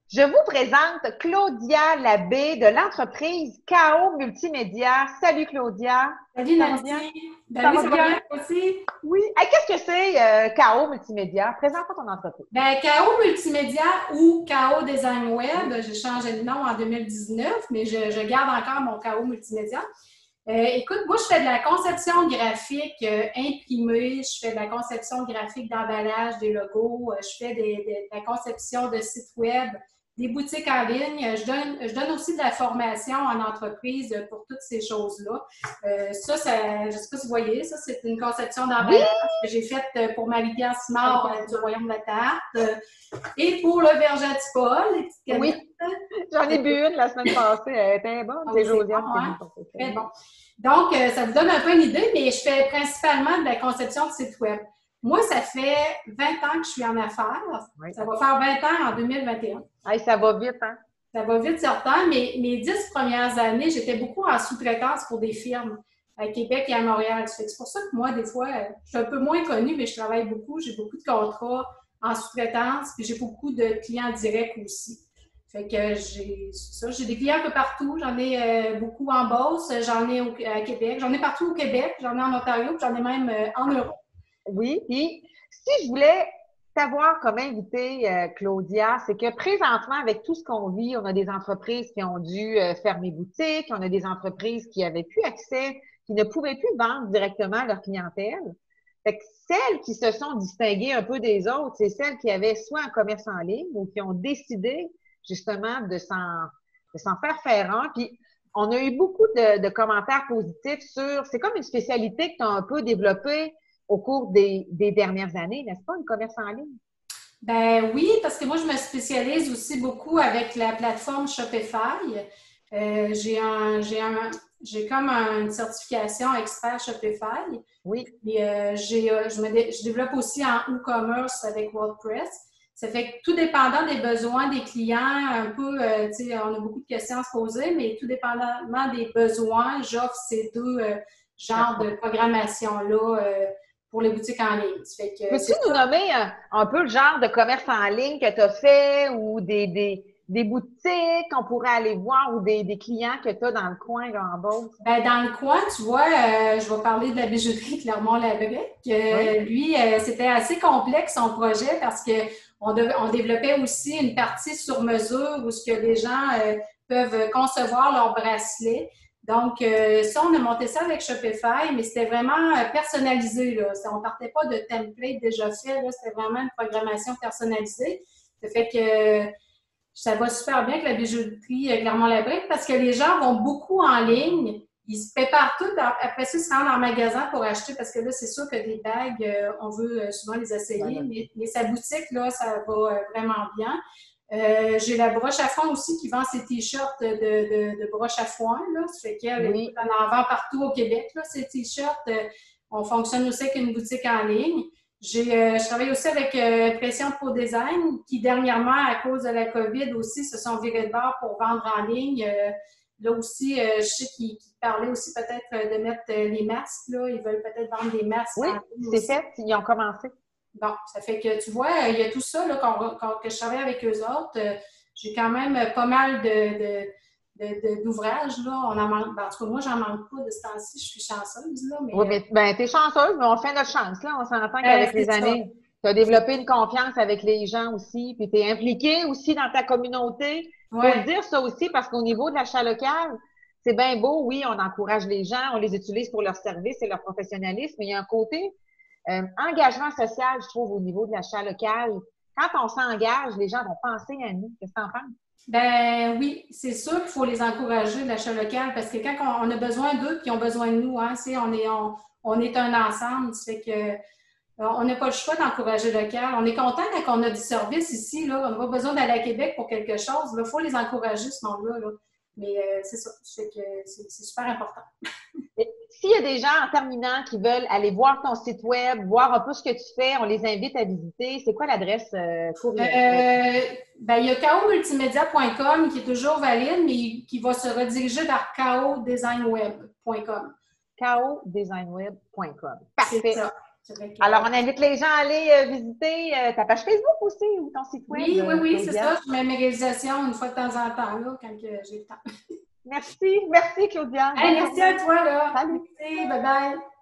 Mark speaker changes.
Speaker 1: Je vous présente Claudia Labbé de l'entreprise KO Multimédia. Salut Claudia.
Speaker 2: Salut
Speaker 1: Ça va bien?
Speaker 2: Nancy. Ben
Speaker 1: Ça
Speaker 2: oui,
Speaker 1: va
Speaker 2: ça va
Speaker 1: bien?
Speaker 2: bien aussi.
Speaker 1: Oui. Hey, qu'est-ce que c'est KO Multimédia? Présente-moi ton entreprise.
Speaker 2: Ben, KO Multimédia ou KO Design Web, j'ai changé de nom en 2019, mais je garde encore mon KO Multimédia. Écoute, moi, je fais de la conception graphique imprimée, je fais de la conception graphique d'emballage, des logos, je fais de la conception de sites web, des boutiques en ligne. Je donne aussi de la formation en entreprise pour toutes ces choses-là. Je ne sais pas si vous voyez, ça, c'est une conception
Speaker 1: Oui,
Speaker 2: d'emballage que j'ai faite pour Marie-Pierre Simard
Speaker 1: Marie-Pierre
Speaker 2: du
Speaker 1: Simard.
Speaker 2: Royaume de la Tarte. Et pour le Verger à Tipol, les petites canettes.
Speaker 1: Oui, j'en ai bu une la semaine passée. Elle était bonne.
Speaker 2: Ah
Speaker 1: C'est
Speaker 2: oui, c'est
Speaker 1: Josiane
Speaker 2: bon,
Speaker 1: qui est venue
Speaker 2: hein?
Speaker 1: porter ça.
Speaker 2: Très bon.
Speaker 1: Oui.
Speaker 2: Donc, ça vous donne un peu une idée, mais je fais principalement de la conception de sites web. Moi, ça fait 20 ans que je suis en affaires.
Speaker 1: Oui.
Speaker 2: Ça va faire 20 ans en 2021.
Speaker 1: Hey, ça va vite, hein?
Speaker 2: Ça va vite, certain, mais mes 10 premières années, j'étais beaucoup en sous-traitance pour des firmes à Québec et à Montréal. C'est pour ça que moi, des fois, je suis un peu moins connue, mais je travaille beaucoup. J'ai beaucoup de contrats en sous-traitance, puis j'ai beaucoup de clients directs aussi. Fait que j'ai des clients un peu partout. J'en ai beaucoup en Beauce, j'en ai à Québec, j'en ai partout au Québec, j'en ai en Ontario, puis j'en ai même en Europe.
Speaker 1: Oui. Puis, si je voulais t'avoir comme invité, Claudia, c'est que présentement, avec tout ce qu'on vit, on a des entreprises qui ont dû fermer boutique, on a des entreprises qui avaient plus accès, qui ne pouvaient plus vendre directement à leur clientèle. Fait que celles qui se sont distinguées un peu des autres, c'est celles qui avaient soit un commerce en ligne ou qui ont décidé justement de s'en faire un. Puis, on a eu beaucoup de commentaires positifs sur, c'est comme une spécialité que tu as un peu développée au cours des dernières années, n'est-ce pas, une commerce en ligne?
Speaker 2: Ben oui, parce que moi, je me spécialise aussi beaucoup avec la plateforme Shopify. J'ai comme une certification expert Shopify.
Speaker 1: Oui,
Speaker 2: Et je développe aussi en e-commerce avec WordPress. Ça fait que tout dépendant des besoins des clients, un peu, tu sais, on a beaucoup de questions à se poser, mais tout dépendamment des besoins, j'offre ces deux genres de
Speaker 1: plateforme.
Speaker 2: programmation-là pour les boutiques en ligne. Ça fait que
Speaker 1: Peux-tu
Speaker 2: c'est
Speaker 1: nous
Speaker 2: ça.
Speaker 1: nommer un peu le genre de commerce en ligne que tu as fait ou des boutiques qu'on pourrait aller voir ou des clients que tu as dans le coin, là, en Beauce?
Speaker 2: Ben, dans le coin, tu vois, je vais parler de la bijouterie Clermont-Labrec.
Speaker 1: Oui,
Speaker 2: Lui, c'était assez complexe son projet parce que on développait aussi une partie sur mesure où ce que les gens peuvent concevoir leur bracelet. Donc, ça, on a monté ça avec Shopify, mais c'était vraiment personnalisé, là. On partait pas de template déjà fait, là. C'était vraiment une programmation personnalisée. Ça fait que ça va super bien avec la bijouterie Clermont-Labrec parce que les gens vont beaucoup en ligne. Ils se préparent tout. Après ça, ils se rendent en magasin pour acheter parce que là, c'est sûr que des bagues, on veut souvent les essayer.
Speaker 1: voilà.
Speaker 2: Mais sa boutique, là, ça va vraiment bien. J'ai la broche à foin aussi qui vend ses t-shirts de broche à foin. Là. Ça fait qu'elle, écoute,
Speaker 1: Oui,
Speaker 2: on en vend partout au Québec, là, ces t-shirts. On fonctionne aussi avec une boutique en ligne. Je travaille aussi avec Pression Pro Design, qui dernièrement, à cause de la COVID aussi, se sont virés de bord pour vendre en ligne. Là aussi, je sais qu'ils parlaient aussi peut-être de mettre les masques. Là. Ils veulent peut-être vendre des masques
Speaker 1: oui,
Speaker 2: en ligne
Speaker 1: c'est
Speaker 2: aussi.
Speaker 1: fait, ils ont commencé.
Speaker 2: Bon, ça fait que tu vois, il y a tout ça là, que je travaille avec eux autres. J'ai quand même pas mal d'ouvrages. Là. On en manque, ben, en tout cas, moi, j'en manque pas de ce temps-ci. Je suis chanceuse, là,
Speaker 1: Oui,
Speaker 2: mais
Speaker 1: mais ben, t'es chanceuse, mais on fait notre chance, là. On s'entend qu'avec les
Speaker 2: c'est ça.
Speaker 1: années, tu as développé une confiance avec les gens aussi, puis tu es impliqué aussi dans ta communauté. Faut le
Speaker 2: Ouais.
Speaker 1: dire ça aussi, parce qu'au niveau de l'achat local, c'est bien beau, oui, on encourage les gens, on les utilise pour leur service et leur professionnalisme, mais il y a un côté engagement social, je trouve, au niveau de l'achat local. Quand on s'engage, les gens vont penser à nous. Qu'est-ce que t'en penses?
Speaker 2: Ben oui, c'est sûr qu'il faut les encourager, l'achat local, parce que quand on a besoin d'eux, puis ils ont besoin de nous, hein, on est un ensemble, ça fait que on n'a pas le choix d'encourager local. On est content quand on a du service ici, là, on n'a pas besoin d'aller à Québec pour quelque chose, il faut les encourager, ce monde-là, là. Mais c'est ça, ça fait que c'est super important.
Speaker 1: Et s'il y a des gens en terminant qui veulent aller voir ton site web, voir un peu ce que tu fais, on les invite à visiter. C'est quoi l'adresse courriel?
Speaker 2: Ben, il y a kaomultimedia.com qui est toujours valide, mais qui va se rediriger vers kaodesignweb.com.
Speaker 1: kodesignweb.com.
Speaker 2: C'est
Speaker 1: Parfait.
Speaker 2: ça.
Speaker 1: Alors, on invite les gens à aller visiter ta page Facebook aussi ou ton site web.
Speaker 2: Oui, c'est ça. Je mets mes réalisations une fois de temps en temps, là, quand j'ai le temps.
Speaker 1: Merci, Claudia.
Speaker 2: Hey, merci à toi, là.
Speaker 1: Salut.
Speaker 2: Merci, bye bye.